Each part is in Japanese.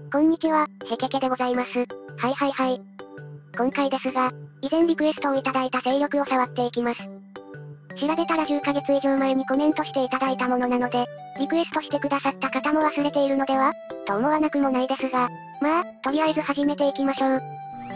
こんにちは、へけけでございます。はい。今回ですが、以前リクエストをいただいた勢力を触っていきます。調べたら10ヶ月以上前にコメントしていただいたものなので、リクエストしてくださった方も忘れているのではと思わなくもないですが、まあ、とりあえず始めていきましょう。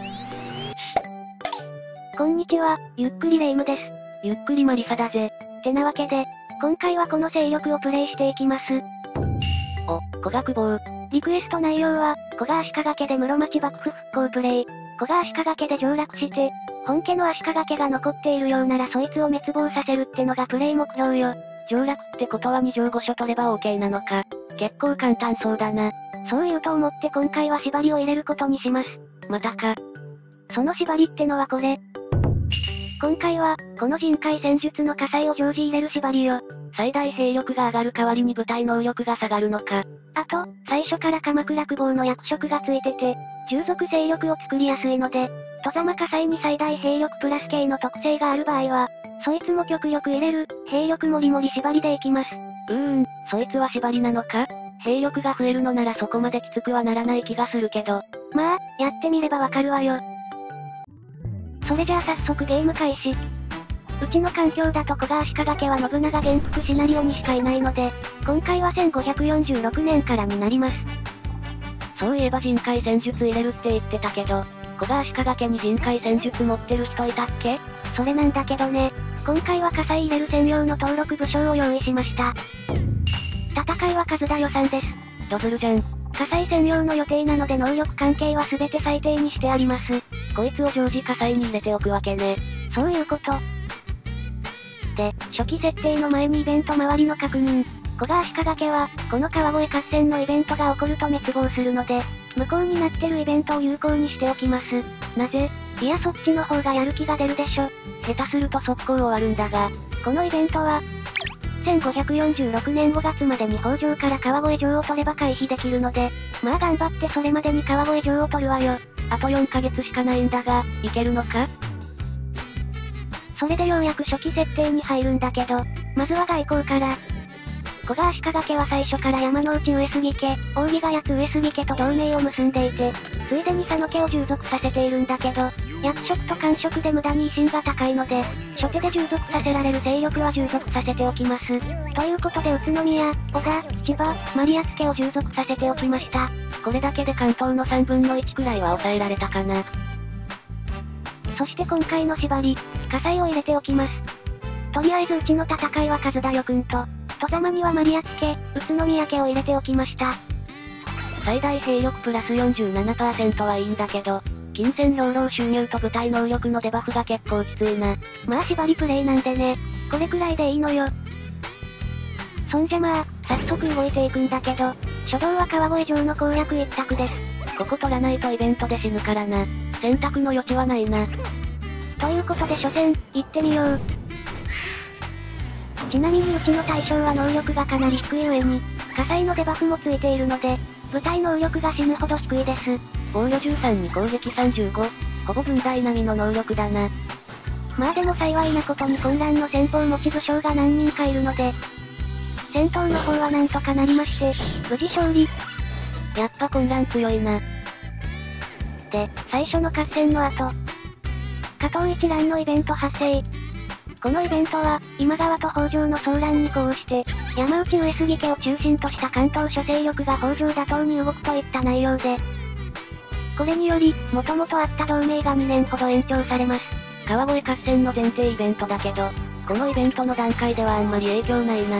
こんにちは、ゆっくりレ夢ムです。 ゆっくりマリサだぜ。 てなわけで、今回はこの勢力をプレイしていきます。 お、古学坊。 リクエスト内容は、古賀足利家で室町幕府復興プレイ。古賀足利家で上洛して、本家の足利家が残っているようならそいつを滅亡させるってのがプレイ目標よ。 上洛ってことは2条5所取れば OK なのか。結構簡単そうだな。 そう言うと思って今回は縛りを入れることにします。 またか。 その縛りってのはこれ。今回は、この人海戦術の火災を常時入れる縛りよ。 最大兵力が上がる代わりに部隊能力が下がるのか。 あと、最初から鎌倉久保の役職がついてて、従属勢力を作りやすいので、外様火災に最大兵力プラス系の特性がある場合は、そいつも極力入れる、兵力もりもり縛りでいきます。 そいつは縛りなのか？兵力が増えるのならそこまできつくはならない気がするけど。 まあ、やってみればわかるわよ。それじゃあ早速ゲーム開始。うちの環境だと古賀足利家は信長元服シナリオにしかいないので、今回は1546年からになります。 そういえば人海戦術入れるって言ってたけど、古賀足利家に人海戦術持ってる人いたっけ？ それなんだけどね、今回は火災入れる専用の登録武将を用意しました。戦いは数田予算です。 ドズルじゃん。 火災専用の予定なので能力関係は全て最低にしてあります。 こいつを常時火災に入れておくわけね。 そういうこと。で、初期設定の前にイベント周りの確認。古賀足利家は、この川越合戦のイベントが起こると滅亡するので、無効になってるイベントを有効にしておきます。 なぜ？ いやそっちの方がやる気が出るでしょ。 下手すると速攻終わるんだが、 このイベントは、1546年5月までに北条から川越城を取れば回避できるので、まあ頑張ってそれまでに川越城を取るわよ。 あと4ヶ月しかないんだが、いけるのか？ それでようやく初期設定に入るんだけど、まずは外交から。古賀足利家は最初から山之内上杉家、扇ヶ谷津上杉家と同盟を結んでいて、ついでに佐野家を従属させているんだけど、役職と官職で無駄に威信が高いので、初手で従属させられる勢力は従属させておきます。ということで宇都宮、小田、千葉、丸安家を従属させておきました。 これだけで関東の3分の1くらいは抑えられたかな。 そして今回の縛り、火災を入れておきます。とりあえずうちの戦いは数田代くんと、外様には丸安家、宇都宮家を入れておきました。 最大兵力プラス 47% はいいんだけど、金銭兵糧収入と部隊能力のデバフが結構きついな。 まあ縛りプレイなんでね、これくらいでいいのよ。そんじゃまあ、早速動いていくんだけど、初動は川越城の攻略一択です。 ここ取らないとイベントで死ぬからな。選択の余地はないな。 ということで初戦、行ってみよう。ちなみにうちの対象は能力がかなり低い上に、火災のデバフもついているので、部隊能力が死ぬほど低いです。 防御13に攻撃35、ほぼ軍隊並みの能力だな。 まあでも幸いなことに混乱の先方持ち武将が何人かいるので、戦闘の方はなんとかなりまして、無事勝利。 やっぱ混乱強いな。 で、最初の合戦の後、加藤一覧のイベント発生。このイベントは、今川と北条の騒乱に呼応して、山内上杉家を中心とした関東諸勢力が北条打倒に動くといった内容で、これにより、元々あった同盟が2年ほど延長されます。 川越合戦の前提イベントだけど、このイベントの段階ではあんまり影響ないな。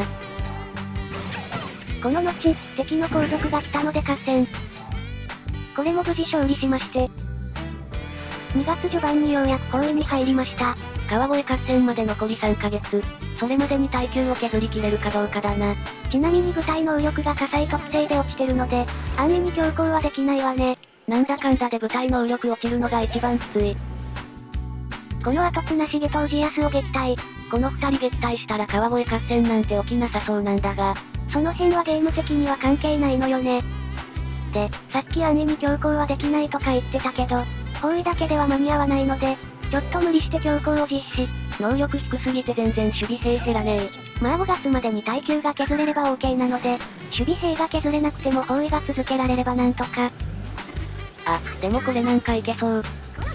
この後、敵の後続が来たので合戦。これも無事勝利しまして、2月序盤にようやく包囲に入りました。 川越合戦まで残り3ヶ月。それまでに耐久を削りきれるかどうかだな。 ちなみに部隊能力が火災特性で落ちてるので、安易に強行はできないわね。 なんだかんだで部隊能力落ちるのが一番きつい。 この後綱重と氏康を撃退。 この2人撃退したら川越合戦なんて起きなさそうなんだが、 その辺はゲーム的には関係ないのよね。で、さっき安易に強行はできないとか言ってたけど、包囲だけでは間に合わないので、ちょっと無理して強行を実施。 能力低すぎて全然守備兵減らねえ。 まあ5月までに耐久が削れれば OK なので、 守備兵が削れなくても包囲が続けられればなんとか。 あ、でもこれなんかいけそう。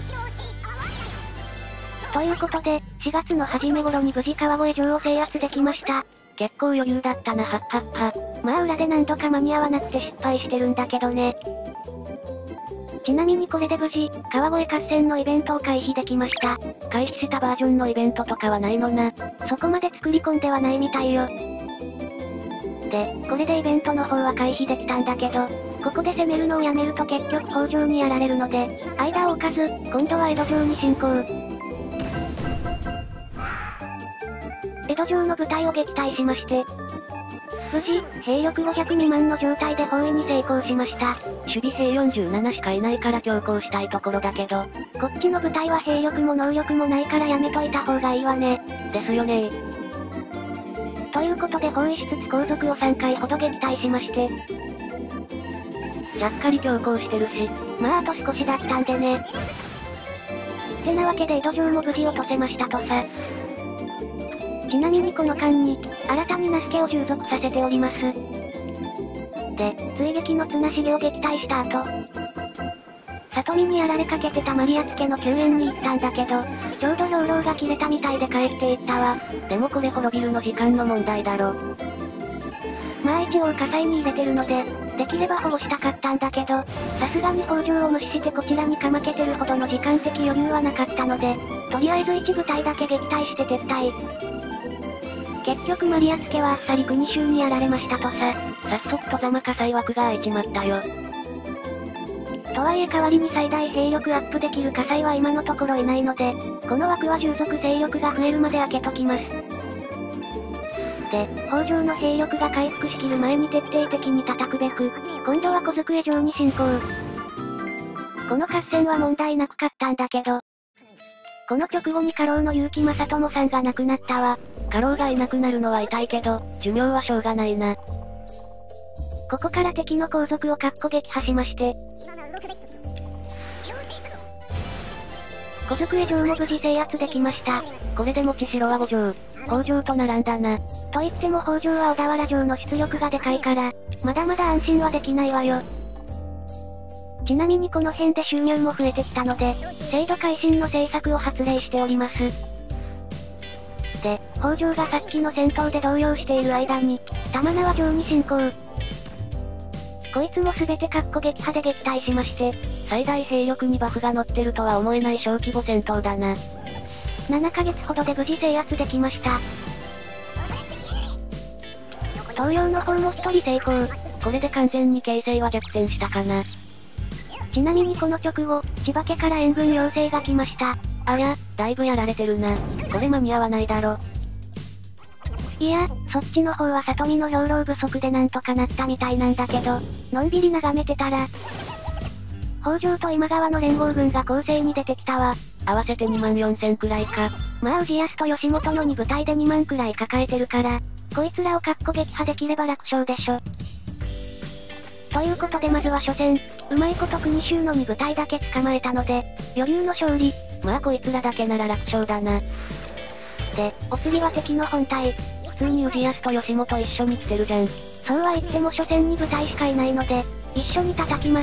ということで、4月の初め頃に無事川越城を制圧できました。 結構余裕だったな、はっはっは。 まあ裏で何度か間に合わなくて失敗してるんだけどね。ちなみにこれで無事、川越合戦のイベントを回避できました。 回避したバージョンのイベントとかはないのな。 そこまで作り込んではないみたいよ。で、これでイベントの方は回避できたんだけど、ここで攻めるのをやめると結局北条にやられるので、間を置かず、今度は江戸城に侵攻。江戸城の部隊を撃退しまして、無事、兵力500未満の状態で包囲に成功しました。 守備兵47しかいないから強行したいところだけど、 こっちの部隊は兵力も能力もないからやめといた方がいいわね。 ですよね。 ということで包囲しつつ後続を3回ほど撃退しまして、 ちゃっかり強行してるし、 まああと少しだったんでね。てなわけで江戸城も無事落とせましたとさ。ちなみにこの間に、新たに那須家を従属させております。で、追撃の綱重を撃退した後、里見にやられかけてたマリアツ家の救援に行ったんだけど、ちょうど兵糧が切れたみたいで帰っていったわ。 でもこれ滅びるの時間の問題だろ。 まあ一応火災に入れてるので、できれば保護したかったんだけど、さすがに北条を無視してこちらにかまけてるほどの時間的余裕はなかったので、とりあえず一部隊だけ撃退して撤退。結局マリアツ家はあっさり国衆にやられましたとさ。 早速戸様火災枠が開いちまったよ。 とはいえ代わりに最大兵力アップできる火災は今のところいないので、この枠は従属勢力が増えるまで開けときます。で、北条の兵力が回復しきる前に徹底的に叩くべく、今度は小机城に侵攻。この合戦は問題なく勝ったんだけど、この直後に家老の結城正友さんが亡くなったわ。 家老がいなくなるのは痛いけど、寿命はしょうがないな。 ここから敵の後続を撃破しまして、小机城も無事制圧できました。 これで持ち城は5城。北条と並んだな。 と言っても北条は小田原城の出力がでかいから、まだまだ安心はできないわよ。ちなみにこの辺で収入も増えてきたので、制度改新の政策を発令しております。で、北条がさっきの戦闘で動揺している間に、玉縄城に侵攻。こいつもすべて撃破で撃退しまして、 最大兵力にバフが乗ってるとは思えない小規模戦闘だな。 7ヶ月ほどで無事制圧できました。東洋の方も1人成功。 これで完全に形勢は逆転したかな。 ちなみにこの直後、千葉家から援軍要請が来ました。 ありゃ、だいぶやられてるな。これ間に合わないだろ。 いや、そっちの方は里見の兵糧不足でなんとかなったみたいなんだけど、のんびり眺めてたら、北条と今川の連合軍が攻勢に出てきたわ。 合わせて24000くらいか。 まあ氏康と義元の2部隊で2万くらい抱えてるから、こいつらを撃破できれば楽勝でしょ。ということでまずは初戦、うまいこと国衆の2部隊だけ捕まえたので、余裕の勝利。 まあこいつらだけなら楽勝だな。 で、お次は敵の本体。 普通に氏康と義元一緒に来てるじゃん。 そうは言っても初戦に部隊しかいないので、一緒に叩きます。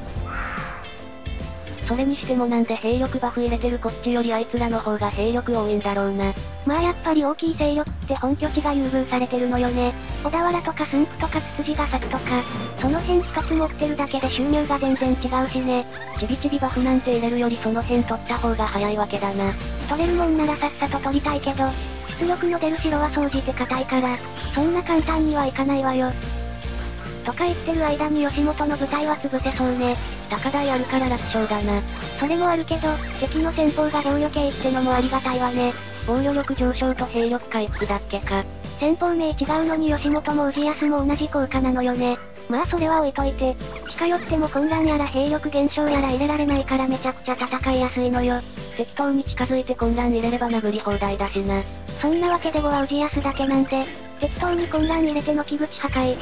それにしてもなんで兵力バフ入れてるこっちよりあいつらの方が兵力多いんだろうな。 まあやっぱり大きい勢力って本拠地が優遇されてるのよね。小田原とか駿府とかつつじヶ崎とか、その辺一つ持ってるだけで収入が全然違うしね。 ちびちびバフなんて入れるよりその辺取った方が早いわけだな。 取れるもんならさっさと取りたいけど、出力の出る城は総じて硬いから、そんな簡単にはいかないわよ。とか言ってる間に義元の部隊は潰せそうね。 高台あるから楽勝だな。 それもあるけど、敵の戦法が防御系ってのもありがたいわね。 防御力上昇と兵力回復だっけか。 戦法名違うのに義元も氏康も同じ効果なのよね。まあそれは置いといて、近寄っても混乱やら兵力減少やら入れられないからめちゃくちゃ戦いやすいのよ。 適当に近づいて混乱入れれば殴り放題だしな。 そんなわけで5は氏康だけなんで、適当に混乱入れての木口破壊。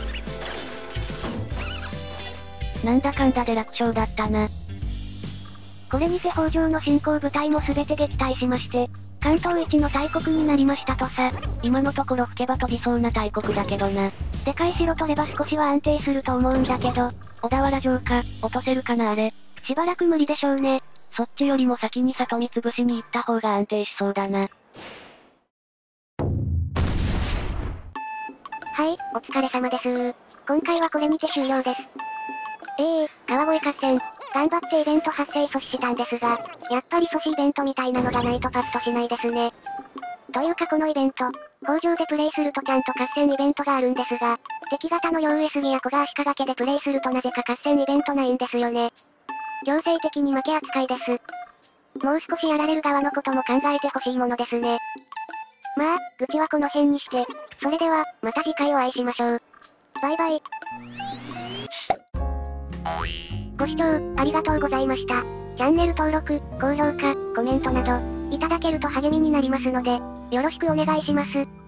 なんだかんだで楽勝だったな。 これにて北条の進行部隊も全て撃退しまして、 関東一の大国になりましたとさ。 今のところ吹けば飛びそうな大国だけどな。 でかい城取れば少しは安定すると思うんだけど。 小田原城か、落とせるかなあれ。 しばらく無理でしょうね。 そっちよりも先に里見潰しに行った方が安定しそうだな。 はい、お疲れ様です。今回はこれにて終了です。川越合戦。頑張ってイベント発生阻止したんですが、やっぱり阻止イベントみたいなのがないとパッとしないですね。というかこのイベント、工場でプレイするとちゃんと合戦イベントがあるんですが、敵型の両上杉や古賀足利家でプレイするとなぜか合戦イベントないんですよね。強制的に負け扱いです。もう少しやられる側のことも考えてほしいものですね。まあ、愚痴はこの辺にして、それでは、また次回お会いしましょう。バイバイ。ご視聴、ありがとうございました。チャンネル登録、高評価、コメントなど、いただけると励みになりますので、よろしくお願いします。